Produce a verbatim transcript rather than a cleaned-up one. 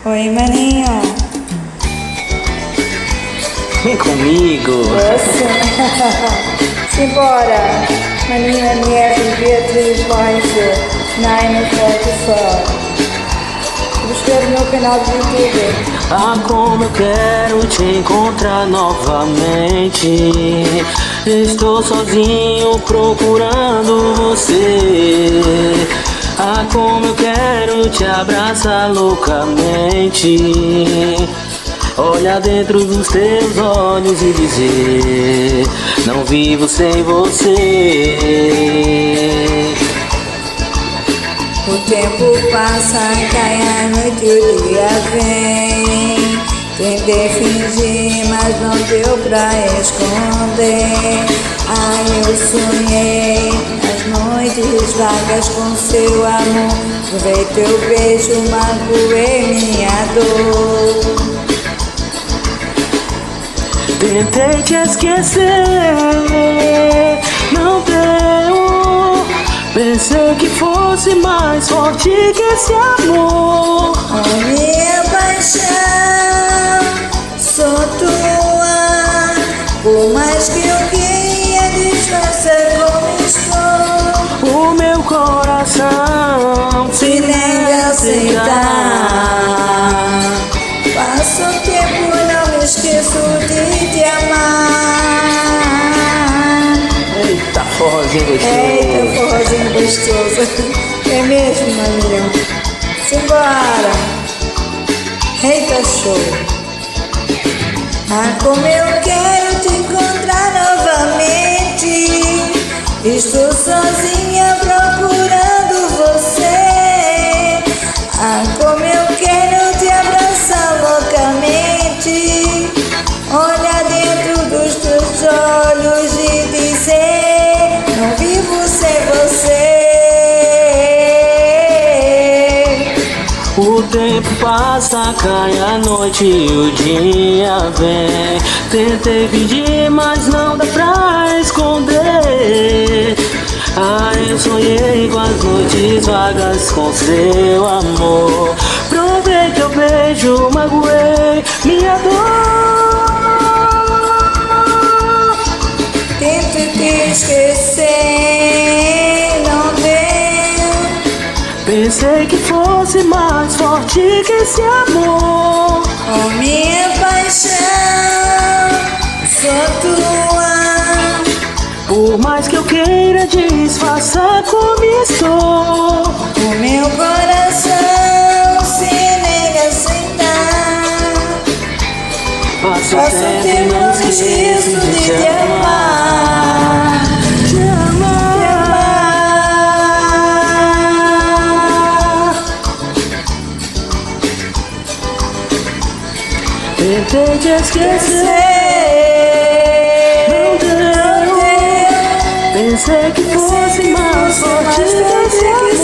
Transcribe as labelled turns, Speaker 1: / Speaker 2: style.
Speaker 1: Oi, maninho.
Speaker 2: Vem comigo.
Speaker 1: Nossa. Simbora. Maninho, Agnes, Beatriz, Lancia, Naina, Forte. Inscreve no meu canal do YouTube.
Speaker 2: Ah, como eu quero te encontrar novamente. Estou sozinho procurando você. Ah, como eu quero te abraçar loucamente. Olhar dentro dos teus olhos e dizer: não vivo sem você.
Speaker 1: O tempo passa, cai a noite e o dia vem. Tentei fingir, mas não deu pra esconder. Ai, eu sonhei as noites vagas com seu amor. Provei teu beijo, magoei minha dor.
Speaker 2: Tentei te esquecer, não deu. Pensei que fosse mais forte que esse amor.
Speaker 1: Oh, minha paixão, sou tua. Por mais que eu queria disfarçar como estou,
Speaker 2: O meu coração
Speaker 1: se nega a aceitar. Passo o tempo, não me esqueço de te amar.
Speaker 2: Eita, forrozinho gostoso.
Speaker 1: Eita, forrozinho gostoso. É mesmo, maninho? Simbora. Eita, show. Ah, como eu quero te encontrar novamente. Estou sozinha procurando você. Ah, como eu quero te abraçar loucamente. Olhar dentro dos teus olhos e dizer: não vivo sem você.
Speaker 2: O tempo passa, cai a noite e o dia vem. Tentei fingir, mas não dá pra esconder. Ah, eu sonhei com as noites vagas com seu amor. Provei teu beijo, magoei minha dor.
Speaker 1: Tento te esquecer, não deu.
Speaker 2: Pensei que fosse mais forte que esse amor.
Speaker 1: Oh, minha paixão, sou tua.
Speaker 2: Por mais que eu queira disfarçar como estou,
Speaker 1: O meu coração se nega a aceitar.
Speaker 2: passo o
Speaker 1: Passo o
Speaker 2: tempo e
Speaker 1: tempo,
Speaker 2: não
Speaker 1: não me esqueço de te amar.
Speaker 2: Te amar.
Speaker 1: Te amar.
Speaker 2: Tentei te esquecer, não deu. Pensei que fosse mais forte que esse amor.